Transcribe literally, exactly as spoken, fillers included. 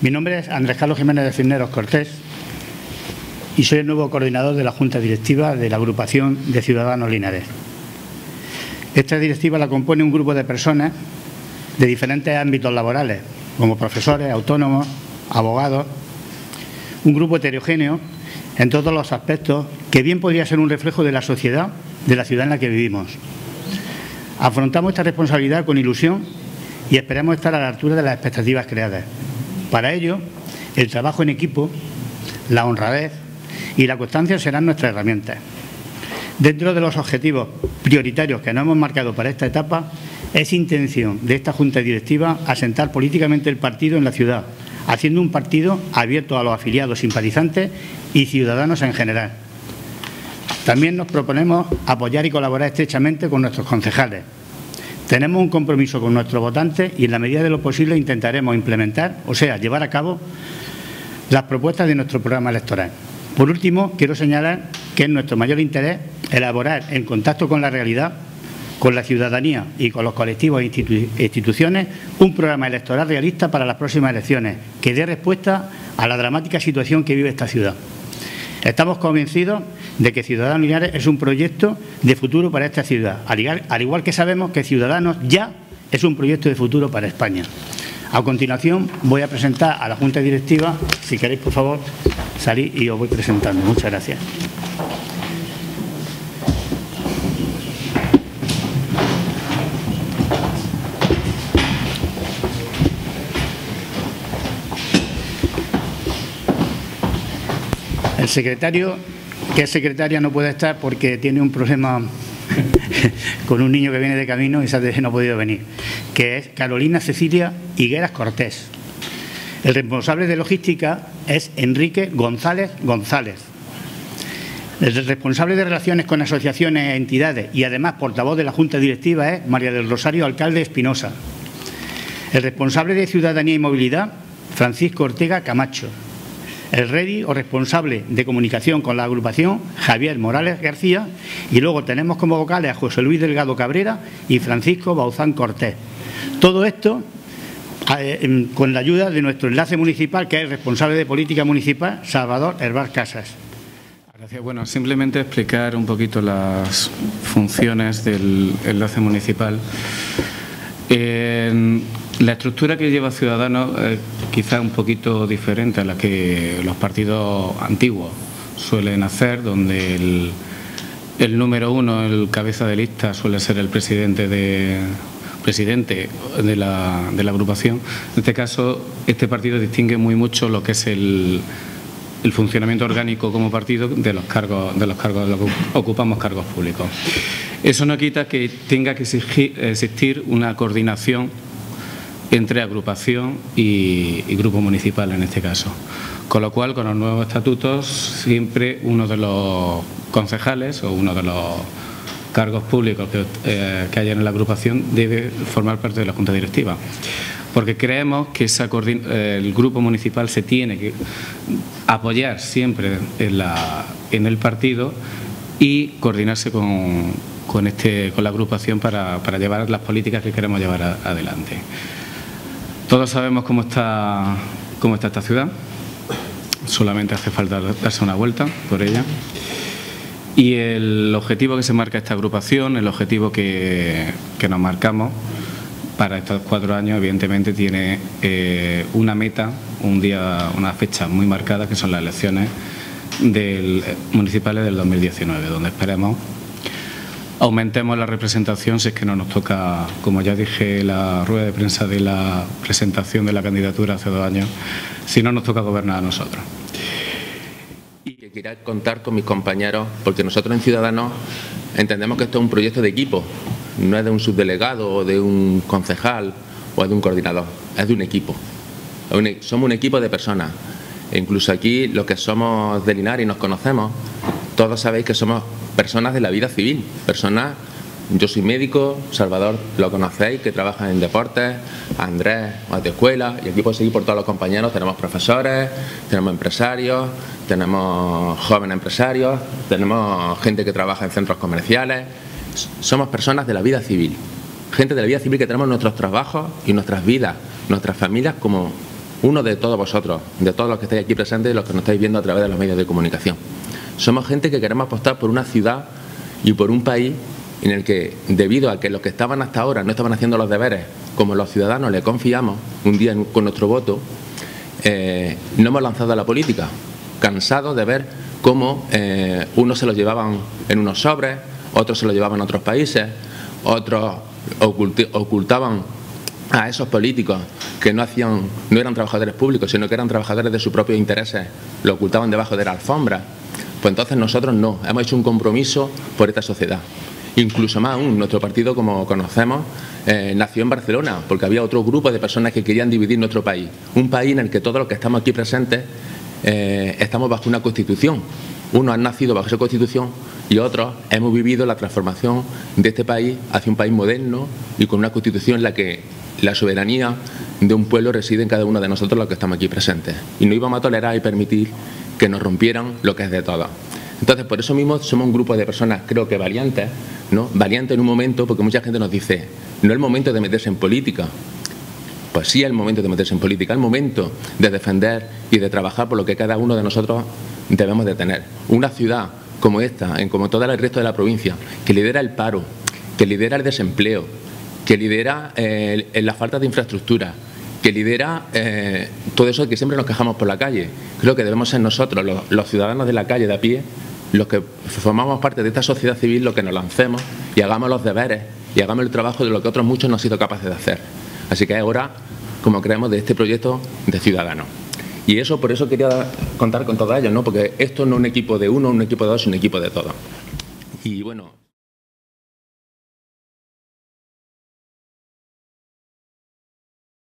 Mi nombre es Andrés Carlos Jiménez de Cisneros Cortés y soy el nuevo coordinador de la Junta Directiva de la Agrupación de Ciudadanos Linares. Esta directiva la compone un grupo de personas de diferentes ámbitos laborales, como profesores, autónomos, abogados, un grupo heterogéneo en todos los aspectos que bien podría ser un reflejo de la sociedad, de la ciudad en la que vivimos. Afrontamos esta responsabilidad con ilusión y esperamos estar a la altura de las expectativas creadas. Para ello, el trabajo en equipo, la honradez y la constancia serán nuestras herramientas. Dentro de los objetivos prioritarios que nos hemos marcado para esta etapa, es intención de esta Junta Directiva asentar políticamente el partido en la ciudad, haciendo un partido abierto a los afiliados, simpatizantes y ciudadanos en general. También nos proponemos apoyar y colaborar estrechamente con nuestros concejales. Tenemos un compromiso con nuestros votantes y en la medida de lo posible intentaremos implementar, o sea, llevar a cabo las propuestas de nuestro programa electoral. Por último, quiero señalar que es nuestro mayor interés elaborar en contacto con la realidad, con la ciudadanía y con los colectivos e institu instituciones un programa electoral realista para las próximas elecciones que dé respuesta a la dramática situación que vive esta ciudad. Estamos convencidos de que Ciudadanos Linares es un proyecto de futuro para esta ciudad, al igual, al igual que sabemos que Ciudadanos ya es un proyecto de futuro para España. A continuación voy a presentar a la Junta Directiva. Si queréis, por favor, salir y os voy presentando. Muchas gracias. El secretario, que es secretaria, no puede estar porque tiene un problema con un niño que viene de camino y no ha podido venir, que es Carolina Cecilia Higueras Cortés. El responsable de logística es Enrique González González. El responsable de relaciones con asociaciones e entidades y además portavoz de la Junta Directiva es María del Rosario Alcalde Espinosa. El responsable de Ciudadanía y Movilidad, Francisco Ortega Camacho. El ready o responsable de comunicación con la agrupación, Javier Morales García, y luego tenemos como vocales a José Luis Delgado Cabrera y Francisco Bauzán Cortés. Todo esto eh, con la ayuda de nuestro enlace municipal, que es el responsable de política municipal, Salvador Herbar Casas. Gracias. Bueno, simplemente explicar un poquito las funciones del enlace municipal. Eh, La estructura que lleva Ciudadanos es quizá un poquito diferente a la que los partidos antiguos suelen hacer, donde el, el número uno, el cabeza de lista, suele ser el presidente de, presidente de, la, de la agrupación. En este caso, este partido distingue muy mucho lo que es el, el funcionamiento orgánico como partido de los cargos, de los cargos de los que ocupamos cargos públicos. Eso no quita que tenga que exigir, existir una coordinación entre agrupación y, y grupo municipal en este caso. Con lo cual, con los nuevos estatutos, siempre uno de los concejales o uno de los cargos públicos que, eh, que haya en la agrupación debe formar parte de la Junta Directiva. Porque creemos que esa eh, el grupo municipal se tiene que apoyar siempre en, la, en el partido y coordinarse con, con, este, con la agrupación para, para llevar las políticas que queremos llevar a, adelante. Todos sabemos cómo está, cómo está esta ciudad, solamente hace falta darse una vuelta por ella. Y el objetivo que se marca esta agrupación, el objetivo que, que nos marcamos para estos cuatro años, evidentemente tiene eh, una meta, un día, una fecha muy marcada, que son las elecciones del, municipales del dos mil diecinueve, donde esperemos aumentemos la representación si es que no nos toca, como ya dije en la rueda de prensa de la presentación de la candidatura hace dos años, si no nos toca gobernar a nosotros. Y que quiera contar con mis compañeros, porque nosotros en Ciudadanos entendemos que esto es un proyecto de equipo, no es de un subdelegado o de un concejal o de un coordinador, es de un equipo. Somos un equipo de personas. E incluso aquí, los que somos de Linares y nos conocemos, todos sabéis que somos personas de la vida civil, personas, yo soy médico, Salvador lo conocéis, que trabaja en deportes, Andrés, de escuela, y aquí puedo seguir por todos los compañeros, tenemos profesores, tenemos empresarios, tenemos jóvenes empresarios, tenemos gente que trabaja en centros comerciales, somos personas de la vida civil, gente de la vida civil que tenemos nuestros trabajos y nuestras vidas, nuestras familias como uno de todos vosotros, de todos los que estáis aquí presentes y los que nos estáis viendo a través de los medios de comunicación. Somos gente que queremos apostar por una ciudad y por un país en el que, debido a que los que estaban hasta ahora no estaban haciendo los deberes, como los ciudadanos le confiamos un día con nuestro voto, eh, no hemos lanzado a la política, cansados de ver cómo eh, unos se los llevaban en unos sobres, otros se los llevaban a otros países, otros ocultaban a esos políticos que no hacían, no eran trabajadores públicos, sino que eran trabajadores de sus propios intereses, lo ocultaban debajo de la alfombra. Pues entonces nosotros no, hemos hecho un compromiso por esta sociedad. Incluso más aún, nuestro partido, como conocemos, eh, nació en Barcelona, porque había otro grupo de personas que querían dividir nuestro país. Un país en el que todos los que estamos aquí presentes eh, estamos bajo una constitución. Unos han nacido bajo esa constitución y otros hemos vivido la transformación de este país hacia un país moderno y con una constitución en la que la soberanía de un pueblo reside en cada uno de nosotros los que estamos aquí presentes. Y no íbamos a tolerar y permitir que nos rompieran lo que es de todos. Entonces, por eso mismo somos un grupo de personas, creo que valientes, ¿no? Valientes en un momento, porque mucha gente nos dice, no es el momento de meterse en política. Pues sí es el momento de meterse en política, es el momento de defender y de trabajar por lo que cada uno de nosotros debemos de tener. Una ciudad como esta, en como todo el resto de la provincia, que lidera el paro, que lidera el desempleo, que lidera eh, la falta de infraestructura, que lidera eh, todo eso que siempre nos quejamos por la calle. Creo que debemos ser nosotros, los, los ciudadanos de la calle de a pie, los que formamos parte de esta sociedad civil, los que nos lancemos y hagamos los deberes y hagamos el trabajo de lo que otros muchos no han sido capaces de hacer. Así que es hora, como creemos, de este proyecto de Ciudadanos. Y eso, por eso quería contar con todos ellos, ¿no? Porque esto no es un equipo de uno, un equipo de dos, es un equipo de todos. Y bueno...